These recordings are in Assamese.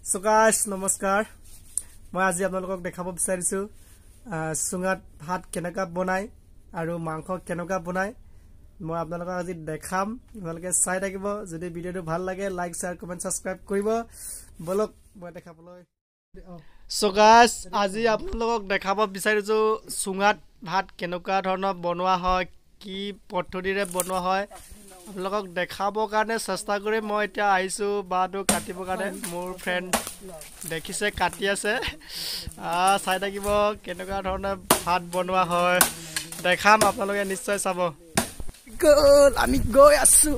So guys, namaskar. মই আজি আপোনালোকক দেখাব বিচাৰিছো সুঙাত ভাত কেনেকা বনাই আৰু মাংস কেনেকা বনাই মই আপোনালোকক আজি দেখাম আপোনালোকে চাই থাকিব যদি ভিডিওটো ভাল লাগে লাইক শেয়াৰ কমেন্ট সাবস্ক্ৰাইব কৰিব বলক মই দেখাবলৈ So guys, আজি আপোনালোকক দেখাব বিচাৰিছো সুঙাত ভাত কেনেকা ধৰণৰ বনোৱা হয় কি পদ্ধতিৰে বনোৱা হয় আপোনালোকক দেখাবৰ কাৰণে চেষ্টা কৰি মই এতিয়া আহিছো বাটো কাটিবৰ কাৰণে মোৰ ফ্ৰেন্ড দেখিছে কাটি আছে চাই থাকিব কেনেকা ধৰণৰ ভাত বনোৱা হয় দেখাম আপোনালোকে নিশ্চয় চাব গল আমি গৈ আছো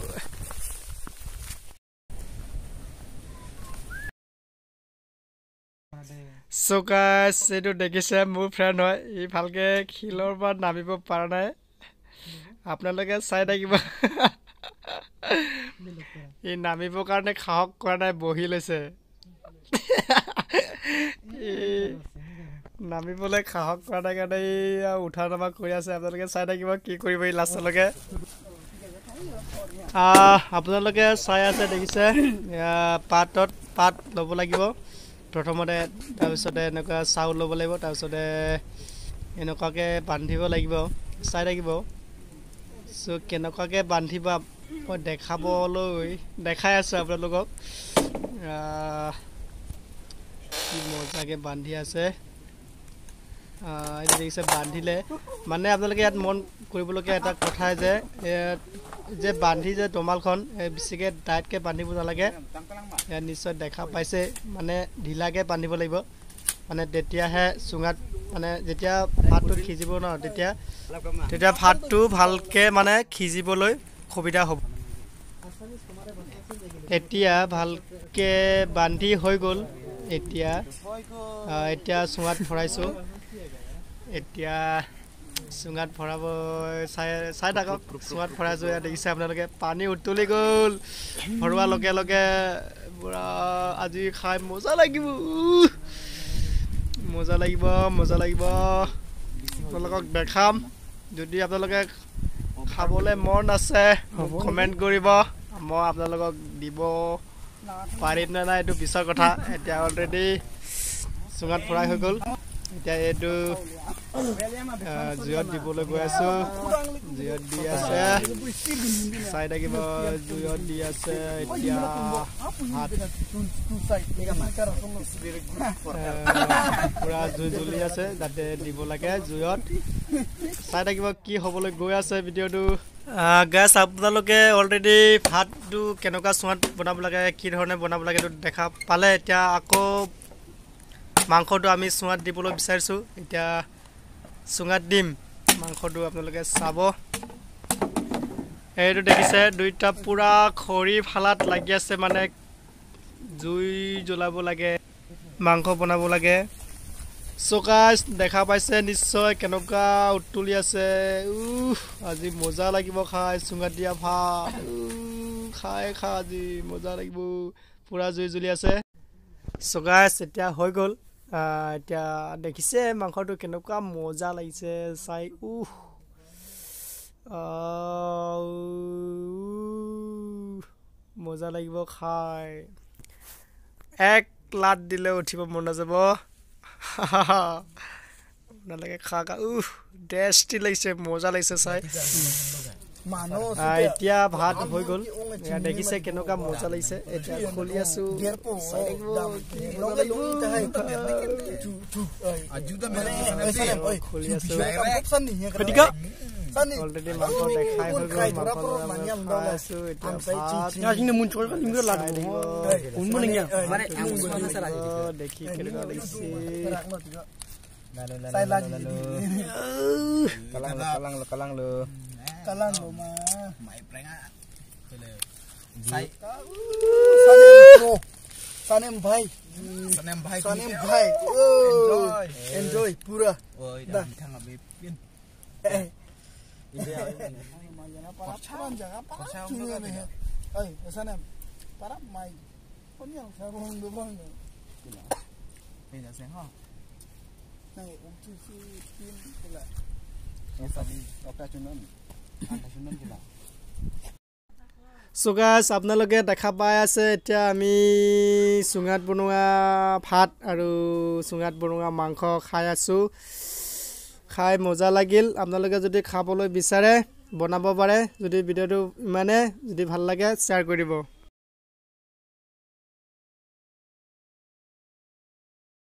So guys, এটো দেখিছে মোৰ ফ্ৰেন্ড হয় ই ভালকে খিলৰ পৰা নামিব পৰা নাই আপোনালোকে চাই থাকিব ই নামিবৰ কাৰণে খাওক কৰা নাই বহি লৈছে নামিবলৈ খাওক কৰা নাই কাৰণে উঠা নামা কৰি আছে আপোনালোকে চাই থাকিব কি কৰিব ই লাষ্টলৈকে আপোনালোকে চাই আছে দেখিছে পাত ল'ব লাগিব প্ৰথমতে তাৰপিছতে এনেকুৱা চাউল ল'ব লাগিব তাৰপিছতে এনেকুৱাকে বান্ধিব লাগিব চাই থাকিব সো কেনেকুৱাকে বান্ধিব মই দেখাবলৈ দেখাই আছো আপোনালোকক কি মজাকে বান্ধি আছে এটা দেখিছে বান্ধিলে মানে আপোনালোকে ইয়াত মন কৰিবলগীয়া এটা কথা যে বান্ধি যে টমালখন বেছিকে টাইটকে বান্ধিব নালাগে ইয়াত নিশ্চয় দেখা পাইছে মানে ঢিলাকে বান্ধিব লাগিব মানে তেতিয়াহে সুঙাত মানে যেতিয়া ভাতটো খিজিব ন তেতিয়া ভাতটো ভালকে মানে খিজিবলৈ সুবিধা হ'ব এতিয়া ভালকে বান্ধি হৈ গ'ল এতিয়া সুঙাত ভৰাইছো এতিয়া সুঙাত ভৰাব চাই থাকক সুঙাত ভৰাইছো ইয়াত দেখিছে আপোনালোকে পানী উতলি গ'ল ভৰোৱা লগে লগে পুৰা আজি খাই মজা লাগিব আপোনালোকক দেখাম যদি আপোনালোকে খাবলৈ মন আছে কমেন্ট কৰিব মই আপোনালোকক দিব পাৰিম নে নাই এইটো পিছৰ কথা এতিয়া অলৰেডি সুঙাত ভৰাই হৈ গ'ল এতিয়া এইটো জুইত দিবলৈ গৈ আছো জুইত দি আছে চাই থাকিব জুইত দি আছে এতিয়া পুৰা জুই জ্বলি আছে যাতে দিব লাগে জুইত চাই থাকিব কি হ'বলৈ গৈ আছে ভিডিঅ'টো গাইছ আপোনালোকে অলৰেডি ভাতটো কেনেকুৱা সুঙাত বনাব লাগে কি ধৰণে বনাব লাগে এইটো দেখা পালে এতিয়া আকৌ মাংসটো আমি সুঙাত দিবলৈ বিচাৰিছো এতিয়া সুঙাত দিম মাংসটো আপোনালোকে চাব এইটো দেখিছে দুইটা পুৰা খৰি ফালাত লাগি আছে মানে জুই জ্বলাব লাগে মাংস বনাব লাগে So guys, দেখা পাইছে নিশ্চয় কেনেকুৱা উতলি আছে আজি মজা লাগিব খাই সুঙাত দিয়া ভাত খাই আজি মজা লাগিব পুৰা জুই জ্বলি আছে So guys, এতিয়া হৈ গ'ল এতিয়া দেখিছে মাংসটো কেনেকুৱা মজা লাগিছে চাই মজা লাগিব খাই এক লাট দিলে উঠিব মন নাযাব আপোনালোকে খাক টেষ্টি লাগিছে মজা লাগিছে চাই এতিয়া ভাত হৈ গ'ল দেখিছে কেনেকুৱা মজা লাগিছে এতিয়া খুলি আছো অলৰেডি মাংস দেখাই হৈ গ'ল দেখি কেনেকুৱা লাগিছে kalang lo ma mai prenga sanem bhai enjoy pura dah thang abi pin para charan jaga para chunga me ai sanem para mai ponyang sarong do bang pina sen ha nai uchi si pin pula esa di okta chunan so guys আপোনালোকে দেখা পাই আছে এতিয়া আমি সুঙাত বনোৱা ভাত আৰু সুঙাত বনোৱা মাংস খাই আছো খাই মজা লাগিল আপোনালোকে যদি খাবলৈ বিচাৰে বনাব পাৰে যদি ভিডিওটো ইমানে যদি ভাল লাগে শেয়াৰ কৰিব